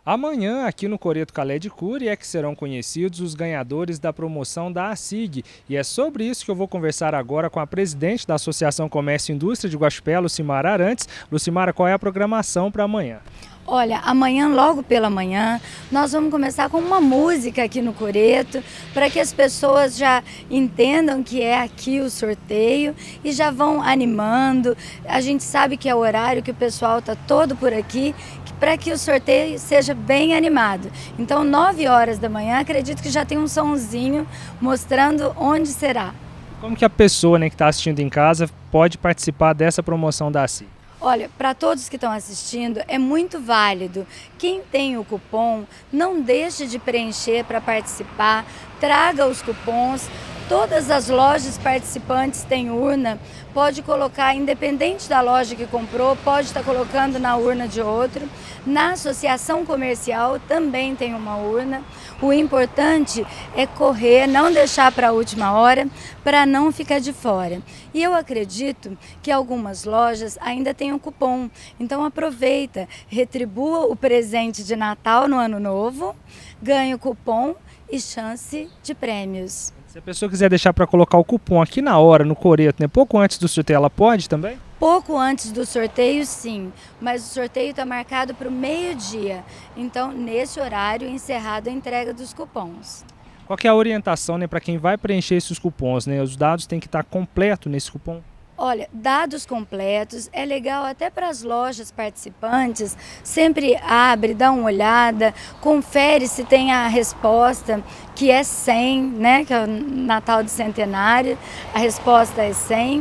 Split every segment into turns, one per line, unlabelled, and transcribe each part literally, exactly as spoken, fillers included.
Amanhã, aqui no Coreto Calé de Curi, é que serão conhecidos os ganhadores da promoção da ASIG. E é sobre isso que eu vou conversar agora com a presidente da Associação Comércio e Indústria de Guaxupé, Lucimara Arantes. Lucimara, qual é a programação para amanhã?
Olha, amanhã, logo pela manhã, nós vamos começar com uma música aqui no Coreto, para que as pessoas já entendam que é aqui o sorteio e já vão animando. A gente sabe que é o horário que o pessoal está todo por aqui, para que o sorteio seja bem animado. Então, nove horas da manhã, acredito que já tem um sonzinho mostrando onde será.
Como que a pessoa, né, que está assistindo em casa pode participar dessa promoção da ASIG?
Olha, para todos que estão assistindo, é muito válido. Quem tem o cupom, não deixe de preencher para participar, traga os cupons. Todas as lojas participantes têm urna, pode colocar, independente da loja que comprou, pode estar colocando na urna de outro. Na associação comercial também tem uma urna. O importante é correr, não deixar para a última hora, para não ficar de fora. E eu acredito que algumas lojas ainda têm um cupom, então aproveita, retribua o presente de Natal no Ano Novo, ganhe o cupom e chance de prêmios.
Se a pessoa quiser deixar para colocar o cupom aqui na hora, no Coreto, né, pouco antes do sorteio, ela pode também?
Pouco antes do sorteio, sim, mas o sorteio está marcado para o meio-dia. Então, nesse horário, encerrada a entrega dos cupons.
Qual que é a orientação, né, para quem vai preencher esses cupons, né? Os dados têm que estar completos nesse cupom?
Olha, dados completos, é legal até para as lojas participantes, sempre abre, dá uma olhada, confere se tem a resposta, que é cem, né, que é o Natal de Centenário, a resposta é cem.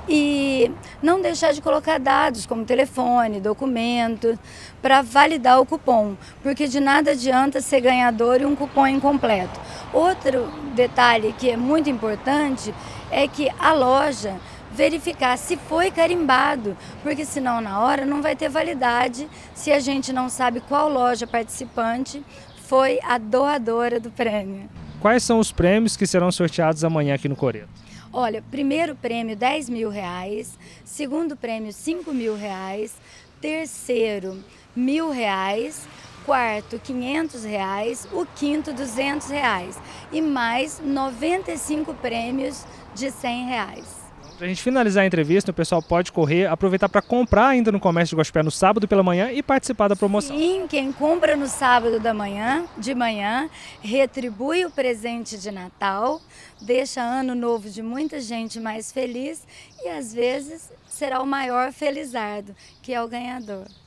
E não deixar de colocar dados como telefone, documento, para validar o cupom, porque de nada adianta ser ganhador e um cupom incompleto. Outro detalhe que é muito importante é que a loja verificar se foi carimbado, porque senão na hora não vai ter validade se a gente não sabe qual loja participante foi a doadora do prêmio.
Quais são os prêmios que serão sorteados amanhã aqui no Coreto?
Olha, primeiro prêmio dez mil reais, segundo prêmio cinco mil reais, terceiro mil reais, quarto quinhentos reais, o quinto duzentos reais e mais noventa e cinco prêmios de cem reais.
Para a gente finalizar a entrevista, o pessoal pode correr, aproveitar para comprar ainda no Comércio de Guaxupé no sábado pela manhã e participar da promoção.
Sim, quem compra no sábado da manhã, de manhã, retribui o presente de Natal, deixa ano novo de muita gente mais feliz e às vezes será o maior felizardo, que é o ganhador.